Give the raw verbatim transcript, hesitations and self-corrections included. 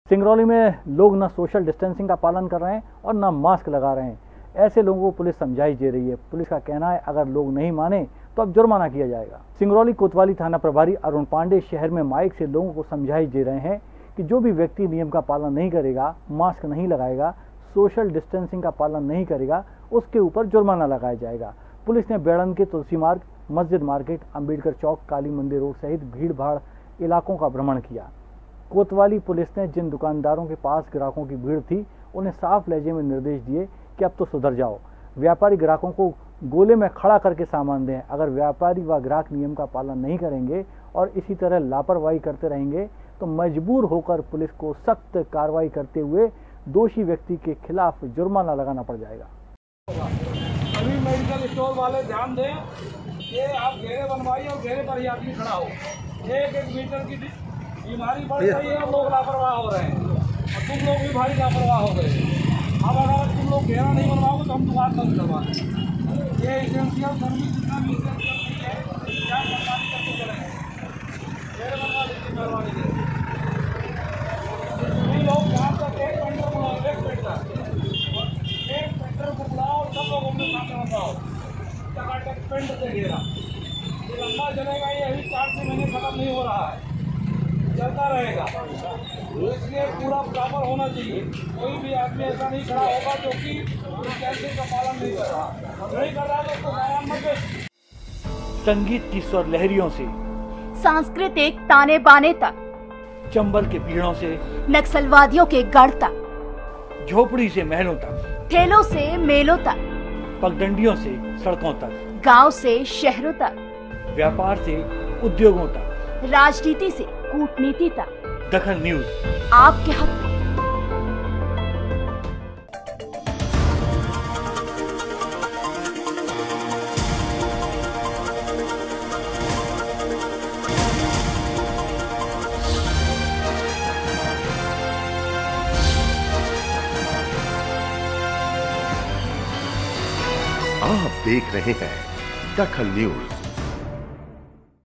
सिंगरौली में लोग न सोशल डिस्टेंसिंग का पालन कर रहे हैं और न मास्क लगा रहे हैं। ऐसे लोगों को पुलिस समझाइश दे रही है। पुलिस का कहना है अगर लोग नहीं माने तो अब जुर्माना किया जाएगा। सिंगरौली कोतवाली थाना प्रभारी अरुण पांडे शहर में माइक से लोगों को समझाइश दे रहे हैं कि जो भी व्यक्ति नियम का पालन नहीं करेगा, मास्क नहीं लगाएगा, सोशल डिस्टेंसिंग का पालन नहीं करेगा, उसके ऊपर जुर्माना लगाया जाएगा। पुलिस ने बेड़न के तुलसी मार्ग, मस्जिद मार्केट, अंबेडकर चौक, काली मंदिर रोड सहित भीड़ भाड़ इलाकों का भ्रमण किया। कोतवाली पुलिस ने जिन दुकानदारों के पास ग्राहकों की भीड़ थी उन्हें साफ लहजे में निर्देश दिए कि अब तो सुधर जाओ। व्यापारी ग्राहकों को गोले में खड़ा करके सामान दें। अगर व्यापारी व ग्राहक नियम का पालन नहीं करेंगे और इसी तरह लापरवाही करते रहेंगे तो मजबूर होकर पुलिस को सख्त कार्रवाई करते हुए दोषी व्यक्ति के खिलाफ जुर्माना लगाना पड़ जाएगा। सभी मेडिकल स्टोर वाले ध्यान दें कि आप घेरे बनवाइए और घेरे पर ही आदमी खड़ा हो। एक एक मीटर की बीमारी बढ़ रही है और लोग लापरवाह हो रहे हैं और तुम लोग भी भारी लापरवाह हो गए। अब अगर तुम लोग घेरा नहीं बनवाओगे तो हम दुकान बंद करवा दें। ये एसेंशियल सर्विस जितना भी एसेंशियल है क्या सरकारी करके चलेंगे। घेरे बनवा लीजिए मेहरबानी से। सभी लोग यहाँ तक एक पेंटर बुलाओ, एक पेंटर एक पेंटर को बुलाओ और सब लोग अपने सामने बनवाओ। टकाटक पेंट से घेरा ये लंबा चलेगा। ये अभी चार छः महीने खत्म नहीं हो रहा है, चलता रहेगा। इसलिए पूरा प्रॉपर होना चाहिए। कोई भी आदमी ऐसा नहीं खड़ा होगा जो कि डिस्टेंसिंग का पालन नहीं कर रहा नहीं कर रहा तो उसको सामान मत दे। संगीत की स्वर लहरियों से सांस्कृतिक ताने बाने तक, चंबल के पीड़ों से नक्सलवादियों के गढ़ तक, झोपड़ी से महलों तक, ठेलों से मेलों तक, पगडंडियों से सड़कों तक, गांव से शहरों तक, व्यापार से उद्योगों तक, राजनीति से कूटनीति तक, दखल न्यूज आपके हक में। आप देख रहे हैं दखल न्यूज।